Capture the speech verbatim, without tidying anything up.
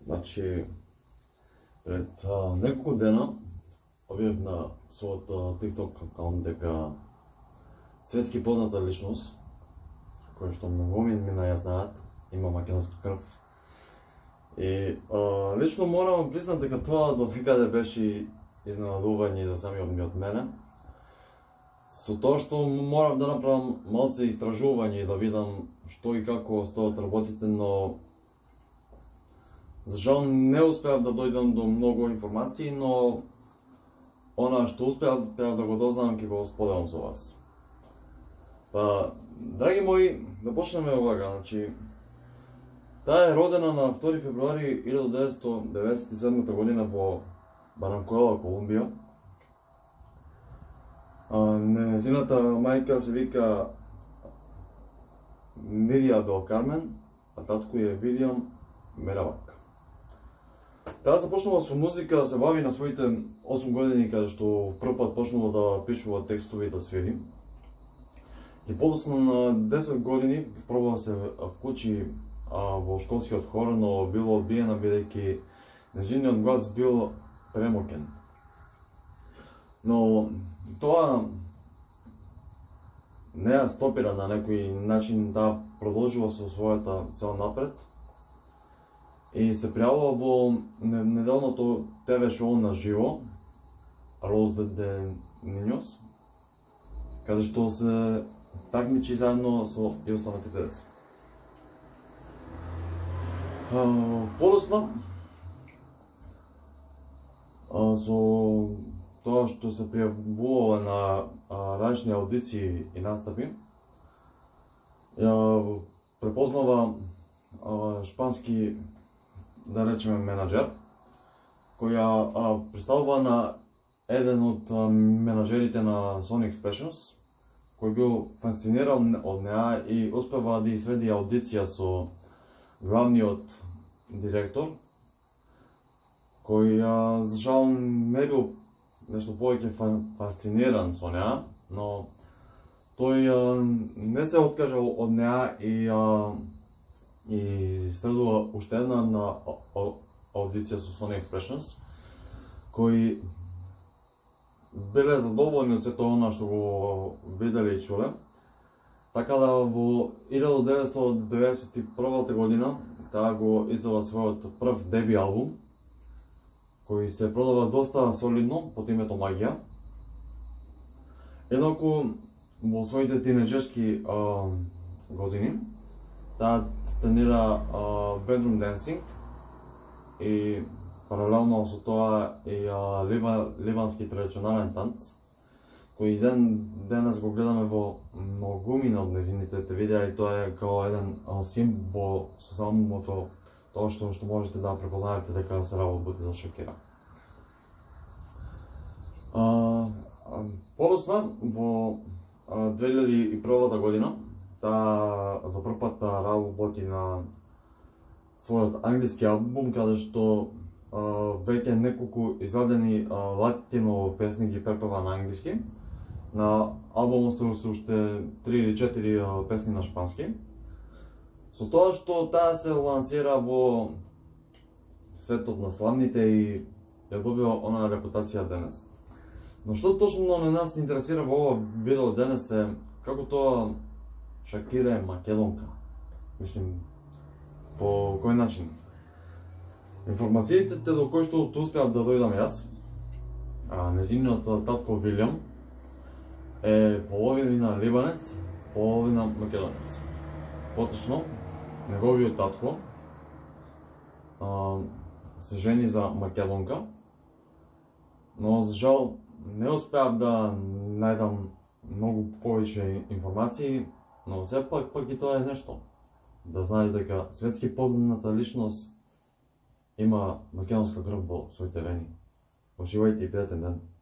Значи, пред а, неколко дена обявив на своята TikTok аккаунт дека светски позната личност, која што многу ми ја знаат, има македонска крв. И а, лично морам признат дека тоа до некаде беше изненадување за самиот ми од мене. Со тоа што морам да направам малце истражување и да видам што и како стоат работите, но за жал не успеав да дојдам до многу информации, но она што успеав да го дознам ќе го споделам со вас. Па, драги мои, да почнеме овака. Значи, таа е родена на втори февруари илјадесетстотини деветдесет и седма година во Баранкуела, Колумбија. Незината мајка се вика Нидија Бел Кармен, а татко е Вилијам Меравак. Таа започнала со музика да се бави на своите осум години, каде што прв пат почнала да пишува текстови и да свири. И подоцна на десет години пробала да се вклучи а, во школскиот хор, но била одбиена бидејќи нејзиниот глас бил премокен. Но тоа не ја стопира на некој начин да продолжува со својата цел напред и се пријавила во неделното те ве шоу на живо Los de Niños, каде што се такмичи заедно со и останатите деца. Подоцна, со тоа што се пријавувала на различни аудиции и настапи, ја препознава шпански, да речеме, менаџер, која представува на еден од менаџерите на Sony Expressions, кој бил фасциниран од неа и успева да изреди аудиција со главниот директор, кој за жал не бил нешто повеќе фасциниран со неа, но тој не се откажал од неа и и следува уште една на аудиција со Sony Expressions, кои биле задоволни од сето она што го виделе и чуле. Така да во илјада деветстотини деветдесет и прва година таа го издава својот прв деби албум, кој се продава доста солидно под името Магија. Еднако во своите тинеџерски години таа тренира bedroom dancing и паралелно со тоа и а, либа, ливански традиционален танц, кој ден денес го гледаме во многумина од незините видеа и тоа е као еден а, символ со самото тоа што што можете да препознаете дека се работи за Шакира. А, а, подоцна во две илјади и прва година таа за прв пат работи на својот англиски албум, каде што Uh, веќе неколку израдени uh, латино песни ги препева на англиски. На албумот се уште три или четири uh, песни на шпански. Со тоа што таа се лансира во светот на славните и ја добива онаа репутација денес. Но што точно на нас интересира во ова видео денес е како тоа Шакира е македонка. Мислим, по кој начин? Информациите до кои што успеав да дојдам јас, незиниот татко Вилијам е половина либанец, половина македонец. Поточно, неговиот татко а, се жени за македонка, но за жал не успеав да најдам многу повеќе информации, но сепак пак и тоа е нешто. Да знаеш дека светски позната личност има македонска крв во своите вени. Уживајте и пријатен ден.